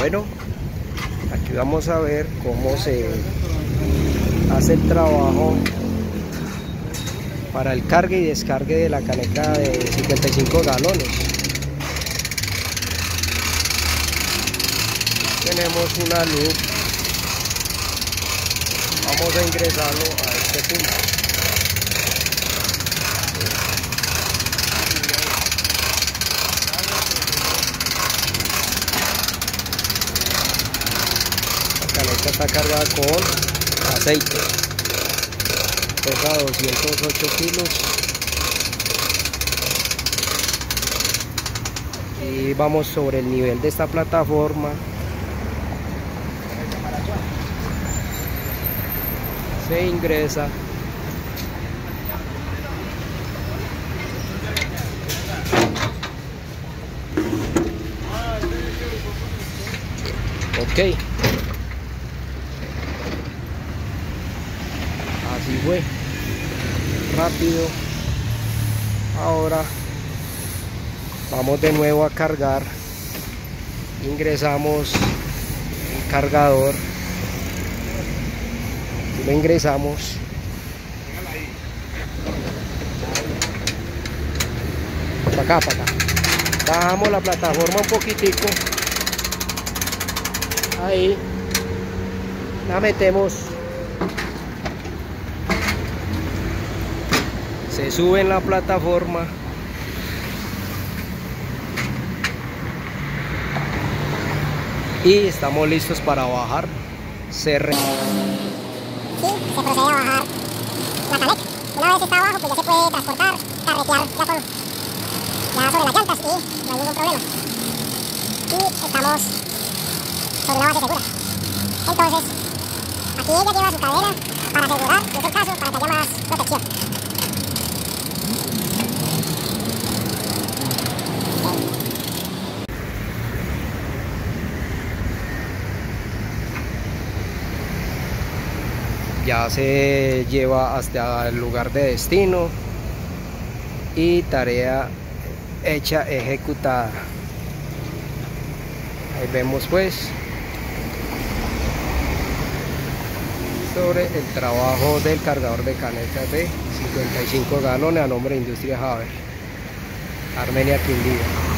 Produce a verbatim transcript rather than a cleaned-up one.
Bueno, aquí vamos a ver cómo se hace el trabajo para el cargue y descargue de la caneca de cincuenta y cinco galones. Tenemos una luz, vamos a ingresarlo a este punto. La caneca está cargada con aceite, pesa doscientos ocho kilos y vamos sobre el nivel de esta plataforma. Se ingresa ok, así fue rápido. Ahora vamos de nuevo a cargar, ingresamos el cargador, lo ingresamos, para acá, para acá, bajamos la plataforma un poquitico, ahí la metemos, se sube en la plataforma y estamos listos para bajar. Se re... Sí, se procede a bajar la caneca. Una vez está abajo, pues ya se puede transportar, carretear ya, con, ya sobre las llantas y no hay ningún problema. Y estamos sobre una base segura. Entonces, aquí ella lleva su cadena para asegurar, si es el caso, para que haya más protección. Ya se lleva hasta el lugar de destino y tarea hecha, ejecutada. Ahí vemos pues sobre el trabajo del cargador de canecas de cincuenta y cinco galones a nombre de Industrias Haber, Armenia, Quindío.